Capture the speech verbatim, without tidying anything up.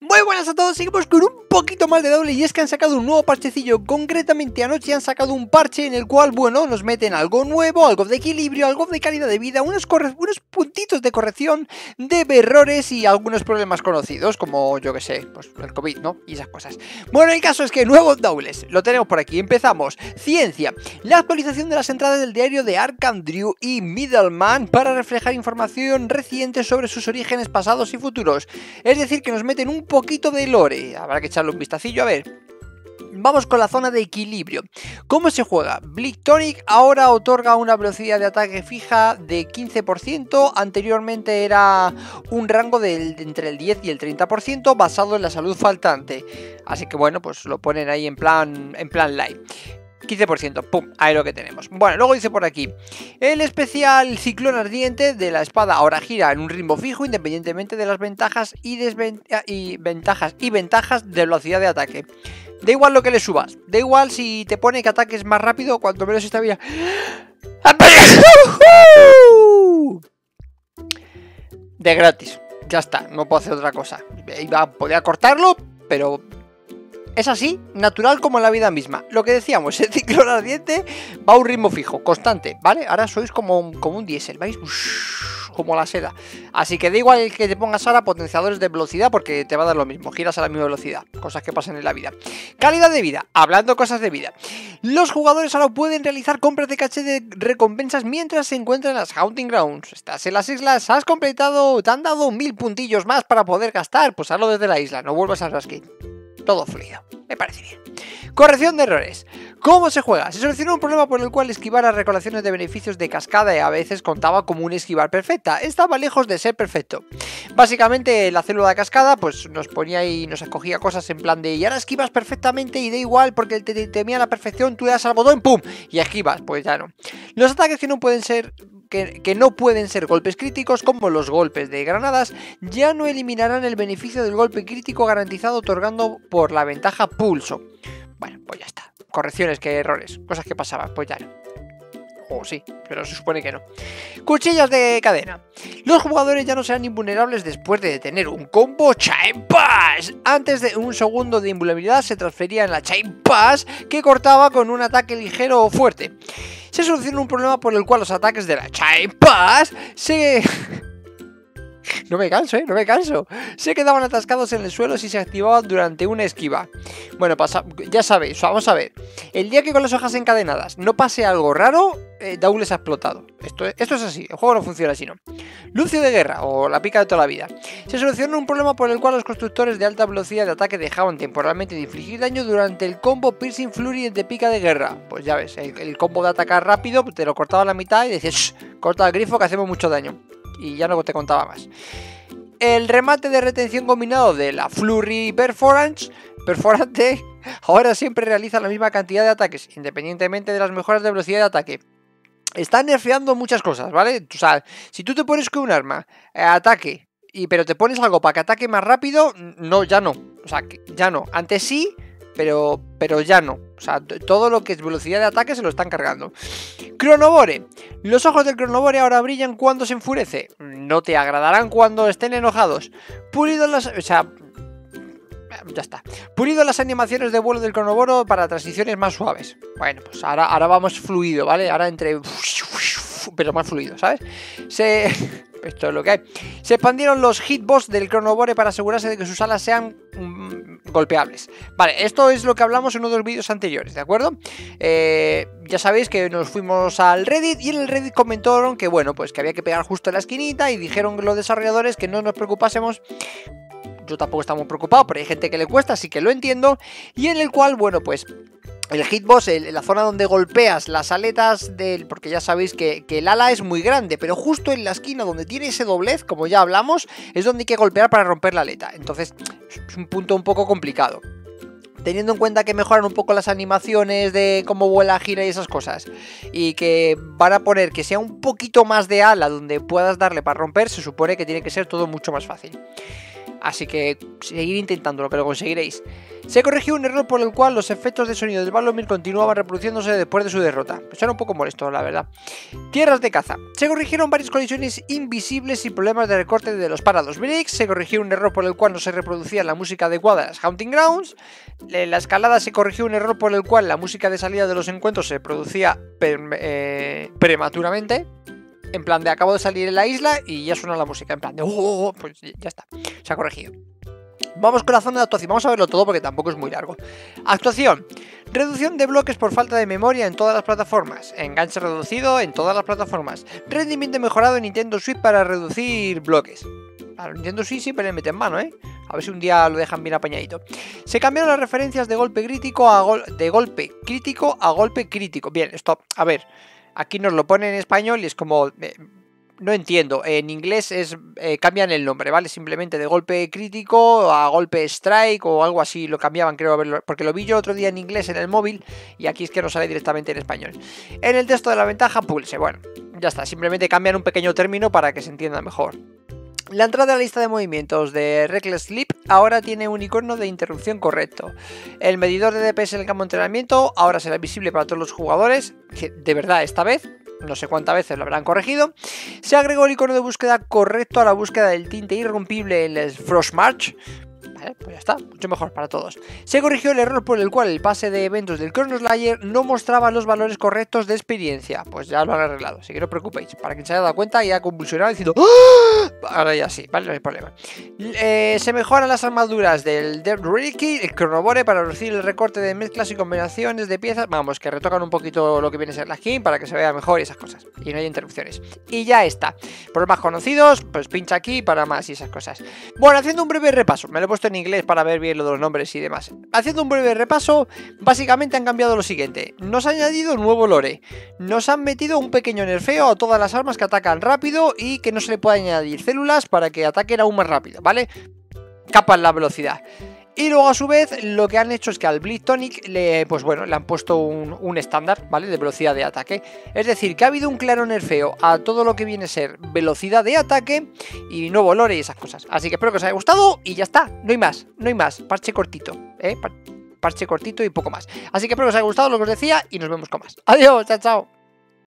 Muy buenas a todos, seguimos con un poquito más de doble y es que han sacado un nuevo parchecillo. Concretamente anoche han sacado un parche en el cual, bueno, nos meten algo nuevo, algo de equilibrio, algo de calidad de vida, unos, unos puntitos de corrección de errores y algunos problemas conocidos, como yo que sé, pues el COVID, ¿no? Y esas cosas. Bueno, el caso es que nuevos dobles, lo tenemos por aquí. Empezamos. Ciencia, la actualización de las entradas del diario de Arcandrew y Middleman para reflejar información reciente sobre sus orígenes pasados y futuros. Es decir, que nos meten un poquito de lore. Habrá que echarle un vistacillo a ver. Vamos con la zona de equilibrio. ¿Cómo se juega? Blitonic ahora otorga una velocidad de ataque fija de quince por ciento. Anteriormente era un rango de, de entre el diez y el treinta por ciento basado en la salud faltante. Así que bueno, pues lo ponen ahí en plan, en plan live. quince por ciento, pum, ahí lo que tenemos. Bueno, luego dice por aquí, el especial ciclón ardiente de la espada ahora gira en un ritmo fijo independientemente de las ventajas y, desventajas y ventajas y ventajas de velocidad de ataque. Da igual lo que le subas, da igual si te pone que ataques más rápido, cuanto menos esta vida. De gratis, ya está, no puedo hacer otra cosa. Iba, podía cortarlo, pero... es así, natural como en la vida misma. Lo que decíamos, el ciclón ardiente va a un ritmo fijo, constante, ¿vale? Ahora sois como, como un diésel, ¿veis? Ush, como la seda. Así que da igual que te pongas ahora potenciadores de velocidad porque te va a dar lo mismo, giras a la misma velocidad. Cosas que pasan en la vida. Calidad de vida, hablando cosas de vida. Los jugadores ahora pueden realizar compras de caché de recompensas mientras se encuentran en las Hunting Grounds. Estás en las islas, has completado, te han dado mil puntillos más para poder gastar, pues hazlo desde la isla, no vuelvas a Raskin. Todo fluido, me parece bien. Corrección de errores. ¿Cómo se juega? Se solucionó un problema por el cual esquivar las recolecciones de beneficios de cascada y a veces contaba como un esquivar perfecta. Estaba lejos de ser perfecto. Básicamente la célula de cascada pues nos ponía y nos escogía cosas en plan de y ahora esquivas perfectamente y da igual porque te, te temía la perfección, tú le das al botón, ¡pum! Y esquivas, pues ya no. Los ataques que no pueden ser... Que, que no pueden ser golpes críticos como los golpes de granadas ya no eliminarán el beneficio del golpe crítico garantizado otorgando por la ventaja pulso. Bueno, pues ya está. Correcciones que errores, cosas que pasaban, pues ya no. O sí, pero se supone que no. Cuchillas de cadena. Los jugadores ya no serán invulnerables después de tener un combo Chain Pass. Antes de un segundo de invulnerabilidad se transfería en la Chain Pass que cortaba con un ataque ligero o fuerte. Se soluciona un problema por el cual los ataques de la Chain Pass se... No me canso, ¿eh? No me canso. Se quedaban atascados en el suelo si se activaban durante una esquiva. Bueno, pasa, ya sabéis, vamos a ver. El día que con las hojas encadenadas no pase algo raro, eh, Douglas ha explotado. Esto, esto es así, el juego no funciona así, ¿no? Lucio de guerra, o la pica de toda la vida. Se solucionó un problema por el cual los constructores de alta velocidad de ataque dejaban temporalmente de infligir daño durante el combo Piercing Flurry de pica de guerra. Pues ya ves, el, el combo de atacar rápido, te lo cortaba a la mitad y decías, corta el grifo que hacemos mucho daño. Y ya no te contaba más. El remate de retención combinado de la Flurry Perforance, perforante ahora siempre realiza la misma cantidad de ataques, independientemente de las mejoras de velocidad de ataque. Están nerfeando muchas cosas, ¿vale? O sea, si tú te pones con un arma, eh, ataque, y, pero te pones algo para que ataque más rápido, no, ya no. O sea, ya no. Antes sí, pero, pero ya no. O sea, todo lo que es velocidad de ataque se lo están cargando. Cronobore. Los ojos del Cronobore ahora brillan cuando se enfurece. No te agradarán cuando estén enojados. Pulido las... O sea... Ya está. Pulido las animaciones de vuelo del Cronoboro para transiciones más suaves. Bueno, pues ahora, ahora vamos fluido, ¿vale? Ahora entre... Pero más fluido, ¿sabes? Se... Esto es lo que hay. Se expandieron los hitbox del Cronobore para asegurarse de que sus alas sean mm, golpeables. Vale, esto es lo que hablamos en uno de los vídeos anteriores, ¿de acuerdo? Eh, ya sabéis que nos fuimos al Reddit y en el Reddit comentaron que, bueno, pues que había que pegar justo en la esquinita y dijeron los desarrolladores que no nos preocupásemos. Yo tampoco estaba muy preocupado, pero hay gente que le cuesta, así que lo entiendo. Y en el cual, bueno, pues... el hitbox, el, la zona donde golpeas las aletas del... Porque ya sabéis que, que el ala es muy grande, pero justo en la esquina donde tiene ese doblez, como ya hablamos, es donde hay que golpear para romper la aleta. Entonces, es un punto un poco complicado. Teniendo en cuenta que mejoran un poco las animaciones de cómo vuela, gira y esas cosas, y que van a poner que sea un poquito más de ala donde puedas darle para romper, se supone que tiene que ser todo mucho más fácil. Así que seguir intentándolo, que lo conseguiréis. Se corrigió un error por el cual los efectos de sonido del Valomir continuaban reproduciéndose después de su derrota. Pues era un poco molesto, la verdad. Tierras de caza. Se corrigieron varias colisiones invisibles y problemas de recorte de los parados breaks. Se corrigió un error por el cual no se reproducía la música adecuada de las Hunting Grounds. En la escalada se corrigió un error por el cual la música de salida de los encuentros se producía eh, prematuramente. En plan de acabo de salir en la isla y ya suena la música. En plan de oh, pues ya está. Se ha corregido. Vamos con la zona de actuación, vamos a verlo todo porque tampoco es muy largo. Actuación. Reducción de bloques por falta de memoria en todas las plataformas. Enganche reducido en todas las plataformas. Rendimiento mejorado en Nintendo Switch para reducir bloques. A Nintendo Switch siempre le meten mano, ¿eh? A ver si un día lo dejan bien apañadito. Se cambiaron las referencias de golpe crítico a gol de golpe crítico a golpe crítico. Bien, stop. A ver, aquí nos lo ponen en español y es como... Eh, no entiendo, en inglés es eh, cambian el nombre, ¿vale? Simplemente de golpe crítico a golpe strike o algo así lo cambiaban, creo, verlo, porque lo vi yo otro día en inglés en el móvil y aquí es que no sale directamente en español. En el texto de la ventaja, pulse, bueno, ya está, simplemente cambian un pequeño término para que se entienda mejor. La entrada a la lista de movimientos de Reckless Sleep ahora tiene un icono de interrupción correcto. El medidor de D P S en el campo de entrenamiento ahora será visible para todos los jugadores, que de verdad esta vez, no sé cuántas veces lo habrán corregido. Se agregó el icono de búsqueda correcto a la búsqueda del tinte irrompible en el Frostmarch. Vale, pues ya está, mucho mejor para todos. Se corrigió el error por el cual el pase de eventos del Chrono Slayer no mostraba los valores correctos de experiencia. Pues ya lo han arreglado, así que no os preocupéis. Para quien se haya dado cuenta y haya convulsionado diciendo ¡ah! Ahora ya sí, vale, no hay problema. Eh, se mejoran las armaduras del Death Reiki, el Chronobore para reducir el recorte de mezclas y combinaciones de piezas. Vamos, que retocan un poquito lo que viene a ser la skin para que se vea mejor y esas cosas. Y no hay interrupciones. Y ya está. Por los más conocidos, pues pincha aquí para más y esas cosas. Bueno, haciendo un breve repaso, me lo he puesto en inglés para ver bien lo de los nombres y demás. Haciendo un breve repaso, básicamente han cambiado lo siguiente. Nos han añadido un nuevo lore. Nos han metido un pequeño nerfeo a todas las armas que atacan rápido y que no se le puede añadir células para que ataquen aún más rápido, ¿vale? Capan la velocidad. Y luego a su vez lo que han hecho es que al Blitz Tonic le, pues bueno, le han puesto un, un estándar, ¿vale? De velocidad de ataque. Es decir, que ha habido un claro nerfeo a todo lo que viene a ser velocidad de ataque y nuevo lore y esas cosas. Así que espero que os haya gustado y ya está, no hay más, no hay más. Parche cortito, ¿eh? Parche cortito y poco más. Así que espero que os haya gustado lo que os decía y nos vemos con más. Adiós, chao, chao.